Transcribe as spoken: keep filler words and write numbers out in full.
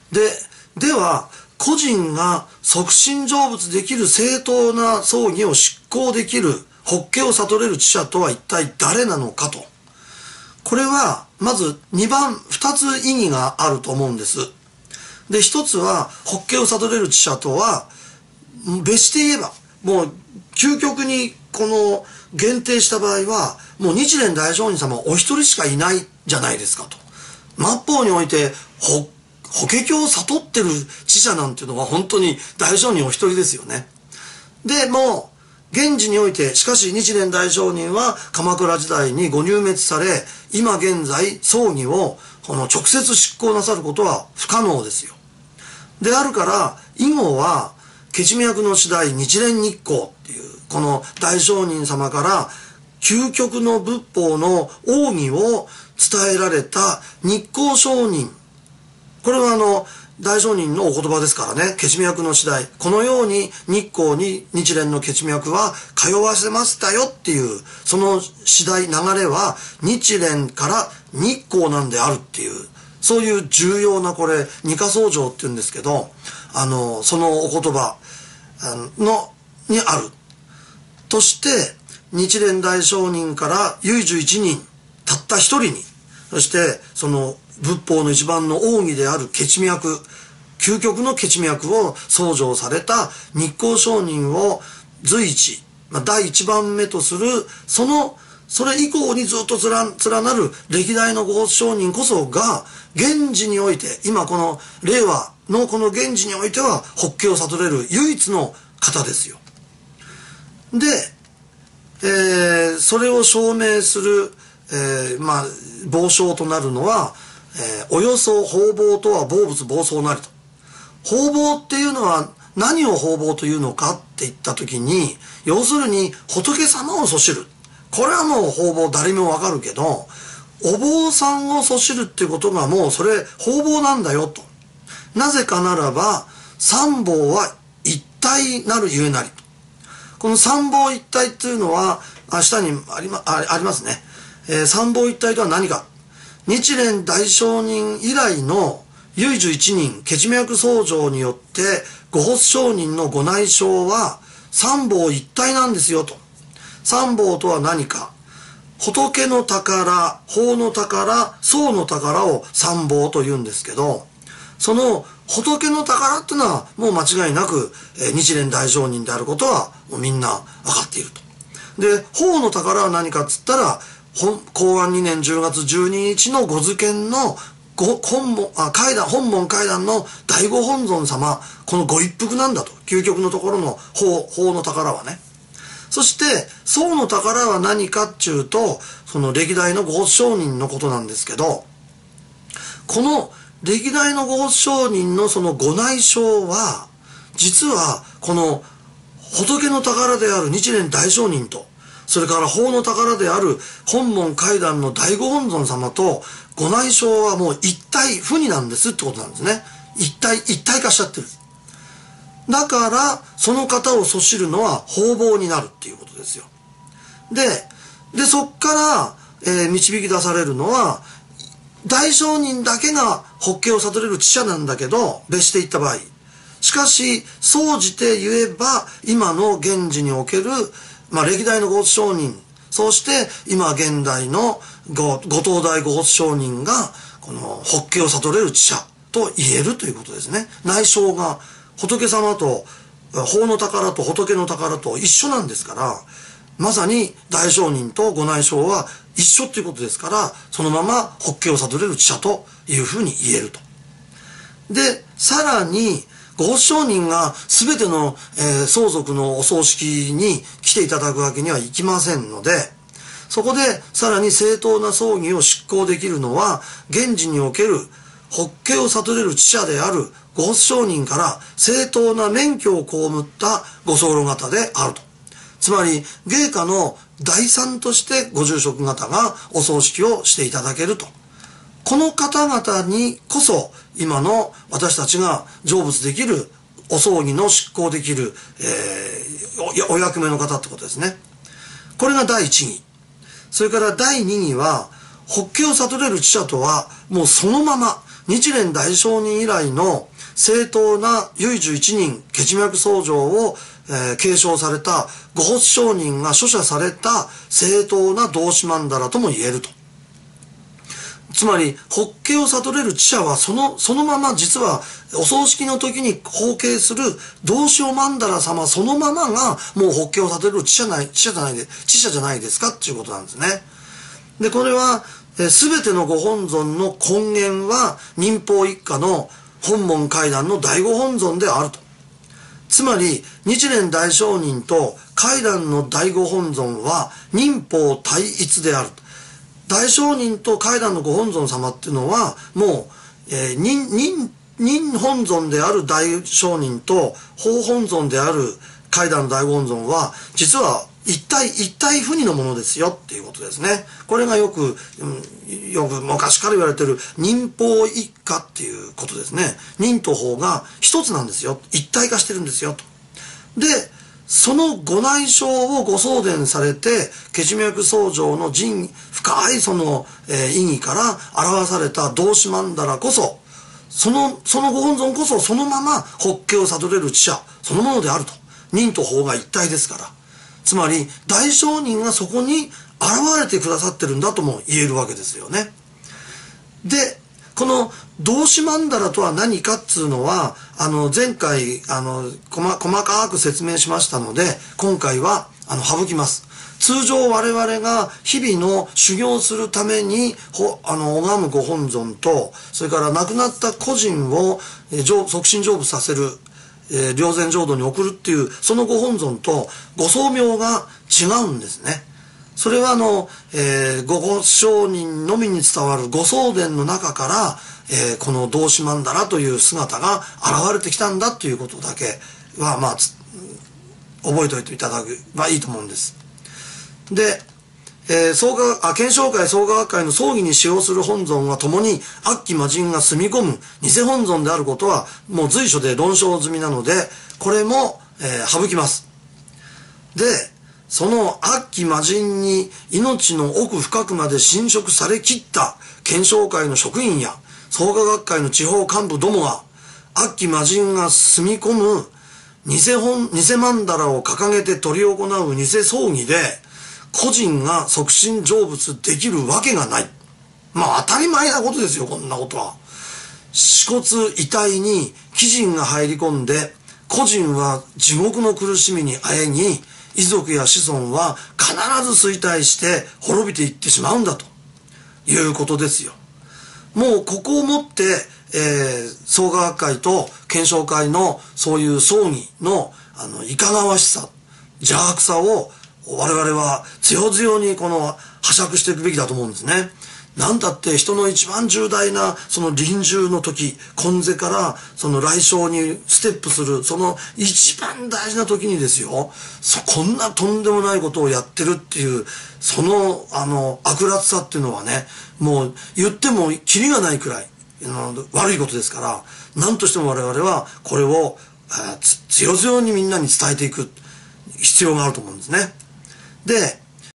で、では、個人が即身成仏できる正当な葬儀を執行できる法華を悟れる知者とは一体誰なのかと。これは、まずにばん、ふたつ意義があると思うんです。で、ひとつは、法華を悟れる知者とは、別して言えば、もう、究極にこの限定した場合は、もう日蓮大聖人様お一人しかいないじゃないですかと。末法において、法法華経を悟ってる知者なんていうのは本当に大聖人お一人ですよね。で、もう、現時において、しかし日蓮大聖人は鎌倉時代にご入滅され、今現在葬儀をこの直接執行なさることは不可能ですよ。であるから、以後は、ケチ脈の次第日蓮日光っていう、この大聖人様から究極の仏法の奥義を伝えられた日光上人。これはあの、大聖人のお言葉ですからね、ケチ脈の次第。このように日光に日蓮のケチ脈は通わせましたよっていう、その次第流れは日蓮から日光なんであるっていう、そういう重要なこれ、二科相乗っていうんですけど、あの、そのお言葉の、にある。として、日蓮大聖人から唯十一人、たった一人に、そして、その仏法の一番の奥義であるケチ脈、究極のケチ脈を相乗された日光上人を随一、まあ、第一番目とする、その、それ以降にずっと連なる歴代のご上人こそが、現時において、今この令和のこの現時においては、法華を悟れる唯一の方ですよ。で、えー、それを証明する、えー、まあ、傍証となるのは、えー、およそ方々とは暴物暴走なりと。方々っていうのは何を方々というのかって言ったときに、要するに仏様をそしる。これはもう方々誰もわかるけど、お坊さんをそしるっていうことがもうそれ方々なんだよと。なぜかならば、三宝は一体なるゆえなりと。この三宝一体っていうのは、あ下にありま、あ、ありますね。えー、三宝一体とは何か。日蓮大聖人以来の唯十一人、ケチ脈相乗によって、ご発聖人のご内証は三宝一体なんですよと。三宝とは何か。仏の宝、法の宝、僧の宝を三宝と言うんですけど、その仏の宝っていうのはもう間違いなく、えー、日蓮大聖人であることはもうみんな分かっていると。で、法の宝は何かっつったら、公安にねんじゅうがつじゅうににちのご図見のご本門、あ、階段、本門階段の第五本尊様、このご一服なんだと。究極のところの法、法の宝はね。そして、僧の宝は何かっちゅうと、その歴代のご発聖人のことなんですけど、この歴代のご発聖人のそのご内証は、実はこの仏の宝である日蓮大聖人と、それから法の宝である本門階段の第五本尊様とご内証はもう一体不二なんですってことなんですね。一体、一体化しちゃってる。だから、その方をそしるのは方々になるっていうことですよ。で、で、そっから、えー、導き出されるのは、大聖人だけが法華を悟れる知者なんだけど、別していった場合。しかし、総じて言えば、今の現時における、まあ、歴代のご発聖人、そして今現代のご東大ご発聖人が、この法華を悟れる知者と言えるということですね。内証が仏様と、法の宝と仏の宝と一緒なんですから、まさに大聖人とご内証は一緒ということですから、そのまま法華を悟れる知者というふうに言えると。で、さらに、ご発聖人が全ての、えー、相続のお葬式に来ていただくわけにはいきませんので、そこでさらに正当な葬儀を執行できるのは、現時における法華を悟れる知者であるご発聖人から正当な免許を被ったご僧侶方であると。つまり、芸家の第三としてご住職方がお葬式をしていただけると。この方々にこそ、今の私たちが成仏できる、お葬儀の執行できる、えー、お, お役目の方ってことですね。これが第一義。それから第二義は、法華を悟れる知者とは、もうそのまま、 日蓮大聖人以来の正当な唯十一人血脈僧正を、えー、継承された御法上人が書写された正当な同志曼荼羅とも言えると。つまり、法華を悟れる知者はその、そのまま実はお葬式の時に奉継する同志曼荼羅様そのままがもう法華を悟れる知者ない、知者じゃないで、知者じゃないですかっていうことなんですね。で、これは、すべてのご本尊の根源は忍法一家の本門階段の第五本尊であると。つまり、日蓮大聖人と階段の第五本尊は忍法対一である。大聖人と階段のご本尊様っていうのは、もう、えー、忍、忍、忍本尊である大聖人と法本尊である階段の第五本尊は、実は一体、一体不二のものですよっていうことですね。これがよく、うん、よく昔から言われている忍法一家っていうことですね。忍と法が一つなんですよ。一体化してるんですよと。で、そのご内証をご送電されて、血脈僧正の深深いその、えー、意義から表された同志曼荼羅こそ、その、そのご本尊こそそのまま法華を悟れる知者そのものであると。忍と法が一体ですから。つまり、大聖人がそこに現れてくださってるんだとも言えるわけですよね。で、この同志曼荼羅とは何かっつうのは、あの、前回、あの、細、細かく説明しましたので、今回は、あの、省きます。通常我々が日々の修行するために、ほ、あの、拝むご本尊と、それから亡くなった個人を、えー、促進成仏させる、えー、霊前浄土に送るっていう、そのご本尊と、ご宗名が違うんですね。それはあの、えー、ごご聖人のみに伝わるご宗伝の中から、えー、この同志曼荼羅という姿が現れてきたんだということだけは、まあ、覚えておいていただけばいいと思うんです。で、えー、創価、あ、検証会創価学会の葬儀に使用する本尊は共に悪鬼魔人が住み込む偽本尊であることはもう随所で論証済みなので、これも、えー、省きます。で、その悪鬼魔人に命の奥深くまで侵食されきった検証会の職員や創価学会の地方幹部どもが悪鬼魔人が住み込む偽本、偽曼荼羅を掲げて執り行う偽葬儀で個人が促進成仏できるわけがない。まあ当たり前なことですよ、こんなことは。屍骨遺体に鬼人が入り込んで個人は地獄の苦しみにあえぎ、遺族や子孫は必ず衰退して滅びていってしまうんだということですよ。もうここをもって、えー、創価学会と検証会のそういう葬儀のあのいかがわしさ、邪悪さを我々は強々にこの拝借していくべきだと思うんですね。なんだって人の一番重大なその臨終の時、今世からその来生にステップするその一番大事な時にですよ、そこんなとんでもないことをやってるっていうそのあの悪辣さっていうのはね、もう言ってもキリがないくらい悪いことですから、何としても我々はこれを強々にみんなに伝えていく必要があると思うんですね。で、